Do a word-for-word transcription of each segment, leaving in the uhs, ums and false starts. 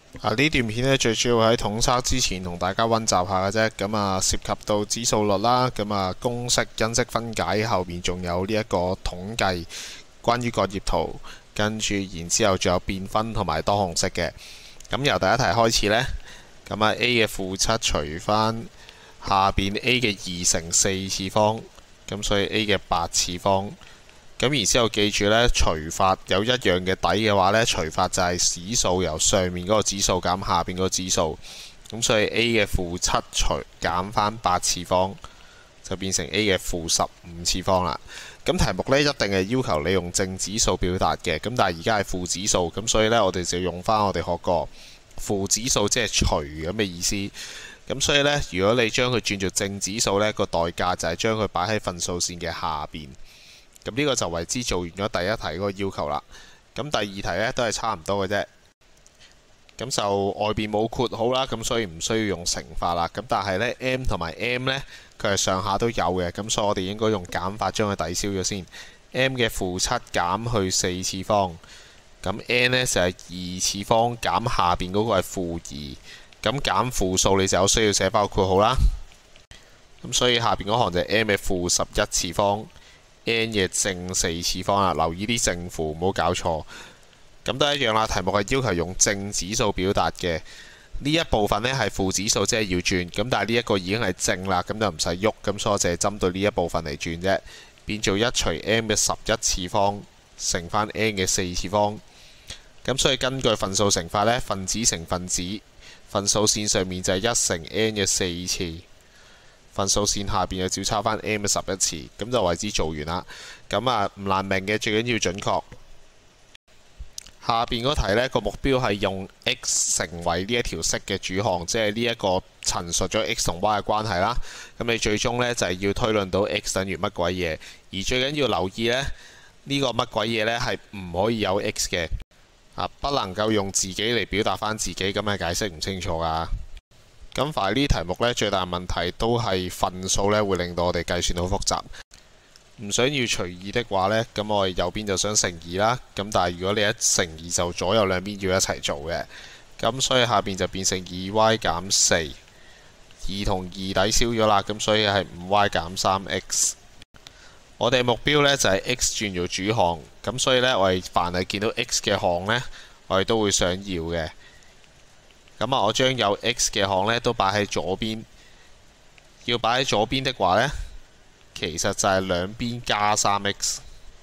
啊！呢段片咧最主要喺統測之前同大家溫習下嘅啫，咁啊涉及到指數率啦，咁啊公式、因式分解，後面仲有呢一個統計，關於個葉圖，跟住然之後仲有變分同埋多項式嘅。咁由第一題開始呢，咁啊 A 嘅負七除翻下邊 A 嘅二乘四次方，咁所以 A 嘅八次方。咁然之後記住呢，除法有一樣嘅底嘅話呢，除法就係指數由上面嗰個指數減下邊嗰個指數。咁所以 A 嘅負七除減翻八次方，就變成 A 嘅負十五次方啦。咁題目呢，一定係要求你用正指數表達嘅，咁但係而家係負指數，咁所以呢，我哋就用翻我哋學過負指數即係除咁嘅意思。咁所以呢，如果你將佢轉做正指數呢，個代價就係將佢擺喺分數線嘅下邊。咁呢個就為之做完咗第一題嗰個要求啦。咁第二題呢都係差唔多嘅啫。咁就外邊冇括號啦，咁所以唔需要用乘法啦。咁但係呢 m 同埋 m 呢，佢係上下都有嘅，咁所以我哋應該用減法將佢抵消咗先。m 嘅負七減去四次方，咁 n 呢就係二次方減下邊嗰個係負二，咁減負數你就有需要寫包括號啦。咁所以下邊嗰行就係 m 嘅負十一次方。n 嘅正四次方啦，留意啲正負，唔好搞錯。咁都一樣啦，題目係要求用正指數表達嘅。呢一部分呢係負指數，即係要轉。咁但係呢一個已經係正啦，咁就唔使喐。咁所以我淨係針對呢一部分嚟轉啫，變做一除 m 嘅十一次方乘翻 n 嘅四次方。咁所以根據分數乘法呢，分子乘分子，分數線上面就係一乘 n 嘅四次。分數線下邊就照抄翻 m 嘅十一次，咁就為之做完啦。咁啊唔難明嘅，最緊要準確。下邊嗰題呢個目標係用 x 成為呢一條式嘅主項，即係呢一個陳述咗 x 同 y 嘅關係啦。咁你最終呢就係要推論到 x 等於乜鬼嘢，而最緊要留意呢，呢個乜鬼嘢呢係唔可以有 x 嘅，啊不能夠用自己嚟表達翻自己，咁係解釋唔清楚噶。咁凡係呢啲題目呢，最大問題都係分數呢會令到我哋計算好複雜。唔想要隨意的話呢，咁我哋右邊就想乘二啦。咁但係如果你一乘二就左右兩邊要一齊做嘅，咁所以下邊就變成二 y 減四，二同二抵消咗啦，咁所以係五 y 減三 x。我哋目標呢就係 x 轉做主項，咁所以呢，我哋凡係見到 x 嘅項呢，我哋都會想要嘅。咁啊，我將有 x 嘅項呢都擺喺左邊，要擺喺左邊的話呢，其實就係兩邊加三 x。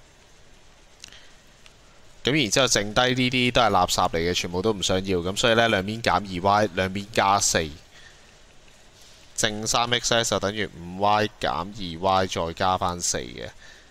咁然之後剩低呢啲都係垃圾嚟嘅，全部都唔想要。咁所以呢，兩邊減二 y， 兩邊加四，正三 x 呢就等於五 y 減二 y 再加翻四嘅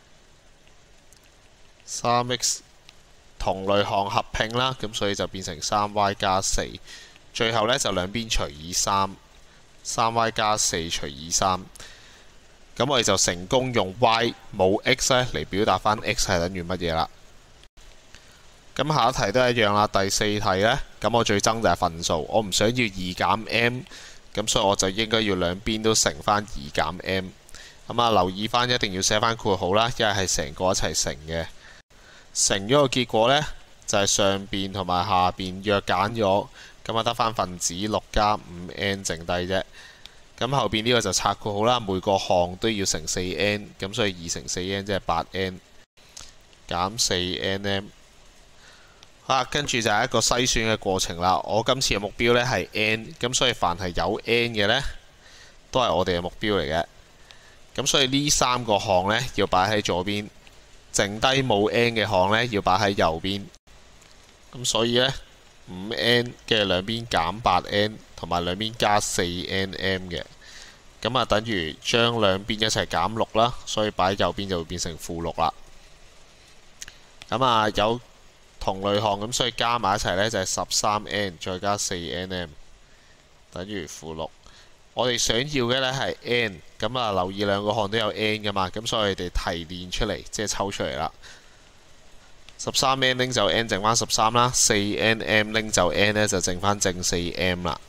三 x 同類項合併啦，咁所以就變成三 y 加四。最後呢，就兩邊除以三，三 y 加四除以三，咁我哋就成功用 y 冇 x 呢嚟表達翻 x 係等於乜嘢啦。咁下一題都係一樣啦，第四題呢，咁我最憎就係分數，我唔想要二減 m， 咁所以我就應該要兩邊都乘翻二減 m。咁啊留意翻一定要寫翻括號啦，因為係成個一齊乘嘅。乘咗個結果呢，就係上邊同埋下邊約減咗。咁啊，得翻分子六加五 n 剩低啫。咁後邊呢個就拆括號啦，每個項都要乘四 n， 咁所以二乘四 n 即係八 n 減四 n m。啊，跟住就係一個篩選嘅過程啦。我今次嘅目標呢係 n， 咁所以凡係有 n 嘅呢，都係我哋嘅目標嚟嘅。咁所以呢三個項呢，要擺喺左邊，剩低冇 n 嘅項呢，要擺喺右邊。咁所以呢，五 n 嘅兩邊減八 n， 同埋兩邊加四 n m 嘅，咁啊等於將兩邊一齊減六啦，所以擺喺右邊就會變成負六啦。咁啊有同類項，咁所以加埋一齊呢，就係十三 n 再加四 n m 等於負六。我哋想要嘅呢係 n， 咁啊留意兩個項都有 n 噶嘛，咁所以我哋提煉出嚟，即係抽出嚟啦。十三 n 拎就 n 剩翻十三啦，四 n m 拎就 n 呢就剩翻正四 m 啦。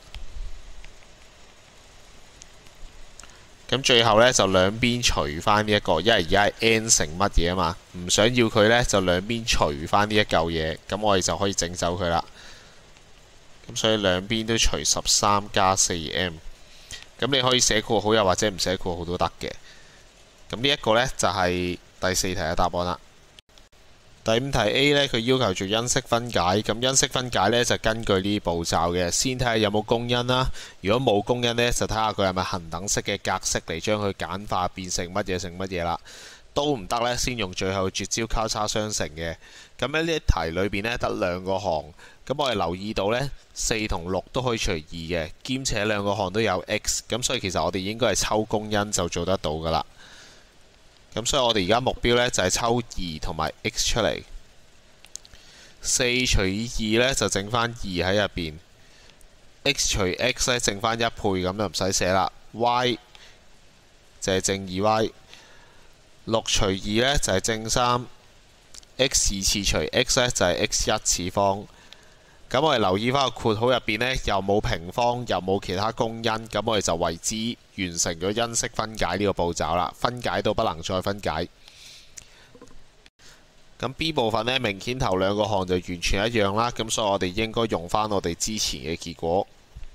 咁最後呢，就兩邊除翻呢一個，因為而家係 n 乘乜嘢啊嘛，唔想要佢呢，就兩邊除翻呢一嚿嘢，咁我哋就可以整走佢啦。 咁所以兩邊都除十三加四 m。咁你可以寫括號又或者唔寫括號都得嘅。咁呢一個呢，就係第四題嘅答案啦。第五題 A 呢，佢要求做因式分解。咁因式分解呢，就根據呢啲步驟嘅，先睇下有冇公因啦。如果冇公因呢，就睇下佢係咪恒等式嘅格式嚟將佢簡化變成乜嘢成乜嘢啦。都唔得呢，先用最後絕招交叉相乘嘅。咁喺呢一題裏邊呢，得兩個項。咁我哋留意到呢，四同六都可以除二嘅，兼且兩個項都有 x。咁所以其實我哋應該係抽公因就做得到噶啦。咁所以我哋而家目標呢，就係抽二同埋 x 出嚟。四除以二呢，就剩翻二喺入邊 ，x 除 x 呢，剩翻一倍，咁就唔使寫啦。y 就係正二 y， 六除二呢，就係正三 ，x 二次除 x 呢，就係 x 一次方。咁我哋留意翻個括號入邊呢，又冇平方，又冇其他公因，咁我哋就為之完成咗因式分解呢個步驟啦。分解到不能再分解。咁 B 部分呢，明顯頭兩個項就完全一樣啦，咁所以我哋應該用翻我哋之前嘅結果。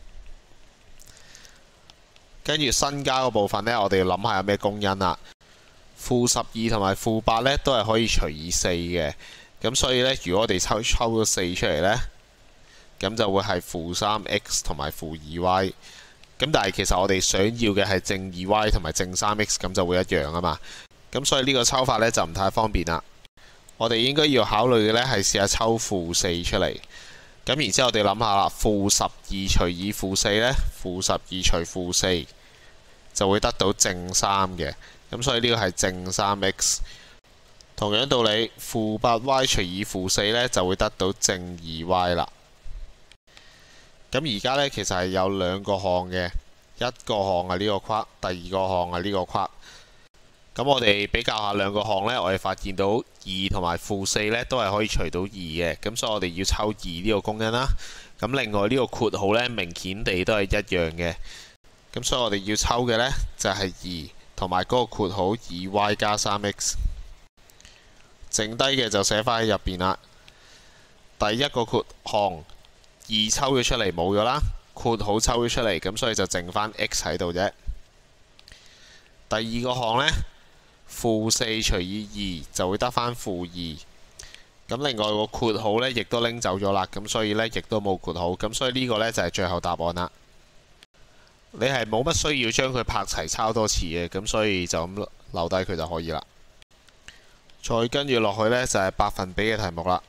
跟住新加個部分呢，我哋要諗下有咩公因啦。負十二同埋負八呢，都係可以除以四嘅，咁所以呢，如果我哋抽抽咗四出嚟呢，咁就會係負三 x 同埋負二 y。咁但係其實我哋想要嘅係正二 y 同埋正三 x，咁就會一樣啊嘛。咁所以呢個抽法呢，就唔太方便啦。我哋應該要考慮嘅呢係試下抽負四出嚟。咁然之後我哋諗下啦，負十二除以負四呢，負十二除負四就會得到正三嘅。咁所以呢個係正三 x。同樣道理，負八 y 除以負四呢，就會得到正二 y 啦。咁而家呢，其實係有兩個項嘅，一個項係呢個框，第二個項係呢個框。咁我哋比較下兩個項呢，我哋發現到二同埋負四呢都係可以除到二嘅，咁所以我哋要抽二呢個公因啦。咁另外呢個括號呢，明顯地都係一樣嘅，咁所以我哋要抽嘅呢，就係二同埋嗰個括號二 y 加三 x， 剩低嘅就寫翻喺入邊啦。第一個括項二抽咗出嚟冇咗啦，括號抽咗出嚟，咁所以就剩翻 x 喺度啫。第二個項呢，負四除以二就會得翻負二，咁另外個括號呢，亦都拎走咗啦，咁所以呢，亦都冇括號，咁所以呢個呢，就係最後答案啦。你係冇乜需要將佢拍齊抄多次嘅，咁所以就咁留低佢就可以啦。再跟住落去呢，就係百分比嘅題目啦。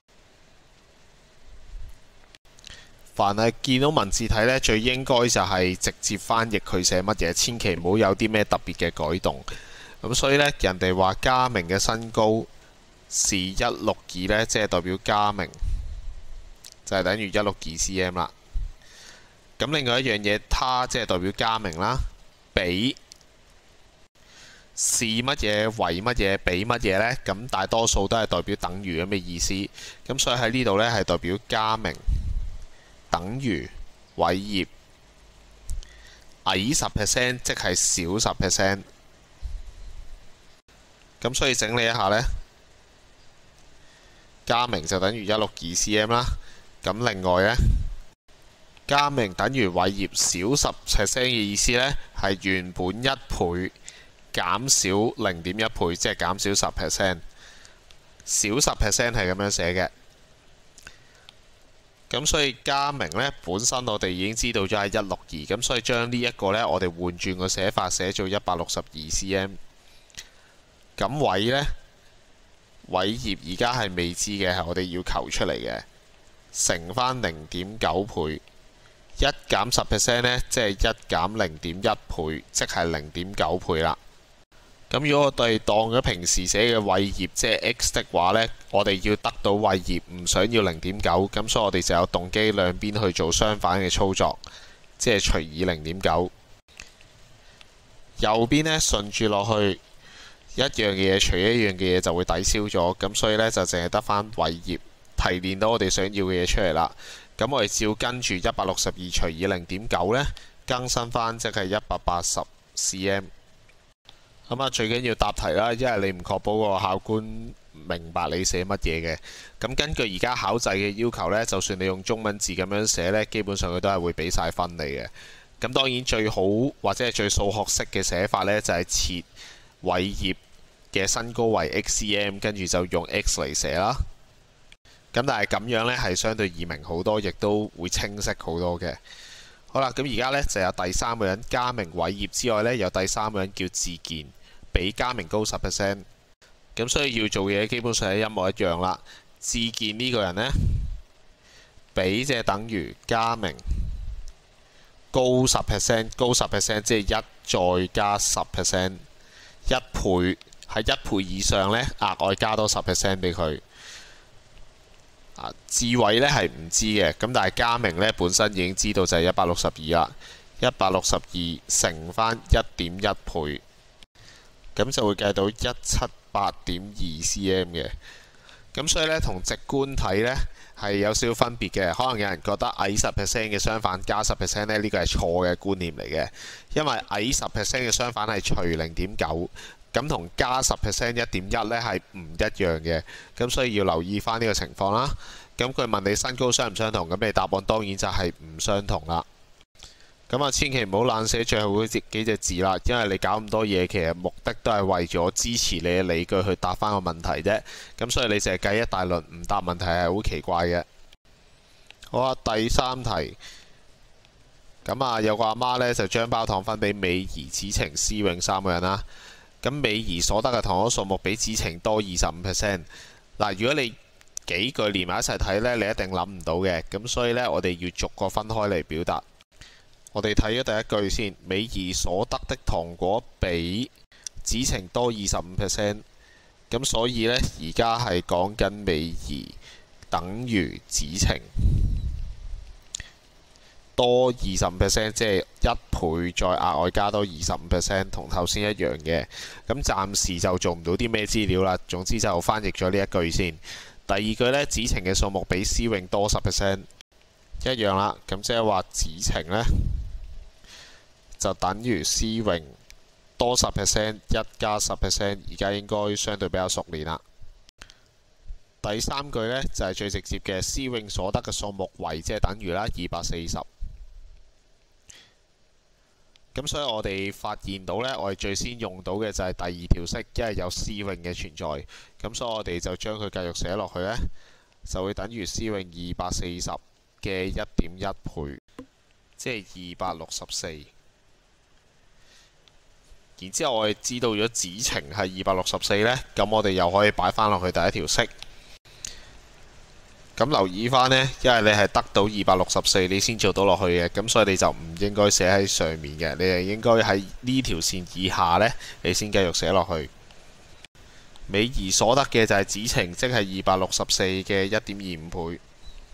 凡係見到文字體呢，最應該就係直接翻譯佢寫乜嘢，千祈唔好有啲咩特別嘅改動。咁所以呢，人哋話嘉明嘅身高是一六二呢，即係代表嘉明就係等於一六二 cm 啦。咁另外一樣嘢，他即係代表嘉明啦，比是乜嘢為乜嘢比乜嘢呢？咁大多數都係代表等於咁嘅意思。咁所以喺呢度呢，係代表嘉明等於偉業矮十 percent， 即係少十 percent。咁所以整理一下呢，嘉明就等於一六二 cm 啦。咁另外呢，嘉明等於偉業少十 percent 嘅意思呢，係原本一倍減少零點一倍，即係減少十 percent。少十 percent 係咁樣寫嘅。咁所以嘉明呢，本身我哋已經知道咗係一六二，咁所以將呢一個呢，我哋換轉個寫法寫做一百六十二 cm。咁偉呢，偉業而家係未知嘅，係我哋要求出嚟嘅，乘翻零點九倍，一減十 percent 呢，即係一減零點一倍，即係零點九倍啦。咁如果我哋當咗平時寫嘅偉業即係 x 的話呢，我哋要得到偉業唔想要零點九，咁所以我哋就有動機兩邊去做相反嘅操作，即係除以零點九。右邊呢，順住落去。一樣嘅嘢除一樣嘅嘢就會抵消咗，咁所以呢，就淨係得翻偉業提煉到我哋想要嘅嘢出嚟啦。咁我哋照跟住一百六十二除以零點九呢，更新翻即係一百八十 cm。咁啊，最緊要答題啦，因為你唔確保個考官明白你寫乜嘢嘅。咁根據而家考制嘅要求呢，就算你用中文字咁樣寫呢，基本上佢都係會俾晒分你嘅。咁當然最好或者係最數學式嘅寫法呢，就係設偉業嘅身高為 X C M， 跟住就用 X 嚟寫啦。咁但係咁樣呢，係相對易明好多，亦都會清晰好多嘅。好啦，咁而家呢，就有第三個人加名偉業之外呢，有第三個人叫志健，比加名高十 percent。咁所以要做嘢基本上係一模一樣啦。志健呢個人呢，比即係等於加名高十 percent， 高十 percent 即係一再加十 percent， 一倍喺一倍以上呢，額外加多十 percent 俾佢。啊，志偉呢係唔知嘅，咁但係加名呢本身已經知道就係一百六十二啦，一百六十二乘翻一點一倍，咁就會計到一百七十八點二 cm 嘅。咁所以呢，同直觀睇呢係有少少分別嘅。可能有人覺得矮十 percent 嘅相反加十 percent 呢，呢個係錯嘅觀念嚟嘅，因為矮十 percent 嘅相反係除零點九。咁同加十 percent 一點一呢係唔一樣嘅，咁所以要留意翻呢個情況啦。咁佢問你身高相唔相同，咁你答案當然就係唔相同啦。咁啊，千祈唔好懶寫最後嗰幾隻字啦，因為你搞咁多嘢，其實目的都係為咗支持你嘅理據去答翻個問題啫。咁所以你淨係計一大輪唔答問題係好奇怪嘅。好啊，第三題。咁啊，有個阿媽呢，就將包糖分俾美儀、子晴、思穎三個人啦。咁美儀所得嘅糖果數目比子晴多二十五 percent。嗱，如果你幾句連埋一齊睇呢，你一定諗唔到嘅。咁所以呢，我哋要逐個分開嚟表達。我哋睇咗第一句先，美儀所得的糖果比子晴多二十五 percent。咁所以呢，而家係講緊美儀等於子晴多二十五 percent， 即係一倍再額外加多二十五 percent， 同頭先一樣嘅。咁暫時就做唔到啲咩資料啦。總之就翻譯咗呢一句先。第二句呢，子晴嘅數目比思穎多十 percent， 一樣啦。咁即係話子晴呢，就等於思穎多十 percent， 一加十 percent， 而家應該相對比較熟練啦。第三句呢，就係最直接嘅，思穎所得嘅數目為即係等於啦二百四十。咁所以我哋發現到呢，我哋最先用到嘅就係第二條式，因為有思穎嘅存在。咁所以我哋就將佢繼續寫落去呢，就會等於思穎二百四十嘅一點一倍，即係二百六十四。然之後我哋知道咗子晴係二百六十四呢，咁我哋又可以擺翻落去第一條式。咁留意翻呢，因為你係得到二百六十四，你先做到落去嘅，咁所以你就唔應該寫喺上面嘅，你係應該喺呢條線以下呢，你先繼續寫落去。美儀所得嘅就係子晴，即係二百六十四嘅一點二五倍。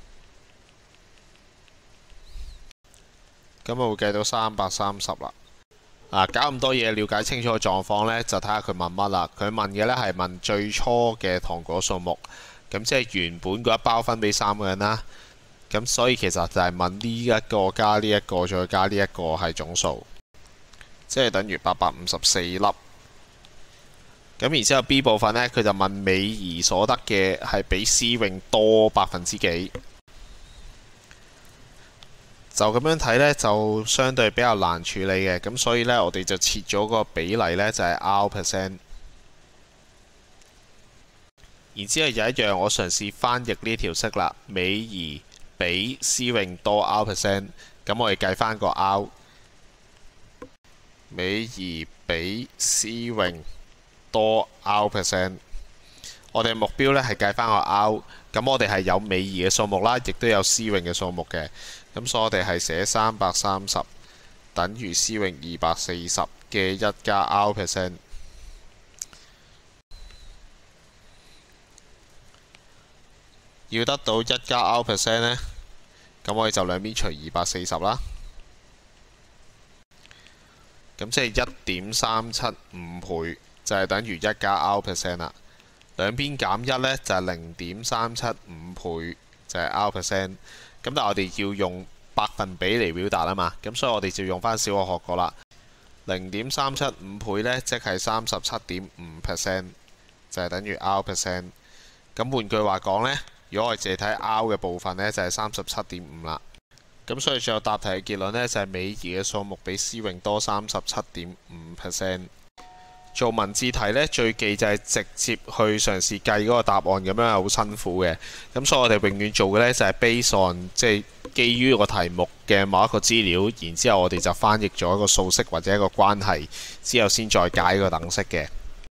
咁我會計到三百三十啦。啊，搞咁多嘢，了解清楚個狀況呢，就睇下佢問乜啦。佢問嘅呢係問最初嘅糖果數目。咁即係原本嗰一包分俾三個人啦，咁所以其實就係問呢一個加呢一個再加呢一個係總數，即係等於八百五十四粒。咁然之後 B 部分呢，佢就問美儀所得嘅係比思穎多百分之幾，就咁樣睇呢，就相對比較難處理嘅。咁所以呢，我哋就設咗個比例呢，就係 R percent。然之後有一樣，我嘗試翻譯呢條式啦。美儀比思穎多 R percent， 咁我哋計翻個 R。美儀比思穎多 R percent， 我哋目標呢係計翻個 R。咁我哋係有美儀嘅數目啦，亦都有思穎嘅數目嘅。咁所以我哋係寫三百三十等於思穎二百四十嘅一加 R percent。要得到一加 R percent 呢，咁我哋就兩邊除二百四十啦。咁即係一點三七五倍，就係等於一加 R percent 啦。兩邊減一呢，就係零點三七五倍，就係 R percent。咁但係我哋要用百分比嚟表達啊嘛，咁所以我哋就用翻小學學過啦。零點三七五倍呢，即係三十七點五 percent， 就係等於 R percent。咁換句話講呢，如果我哋淨係睇 R 嘅部分呢，就係三十七點五啦。咁所以最後答題嘅結論呢，就係美儀嘅數目比思穎多三十七點五 percent。做文字題呢，最忌就係直接去嘗試計嗰個答案，咁樣係好辛苦嘅。咁所以我哋永遠做嘅呢，就係 base on 即係基於個題目嘅某一個資料，然之後我哋就翻譯咗一個數式或者一個關係，之後先再解個等式嘅。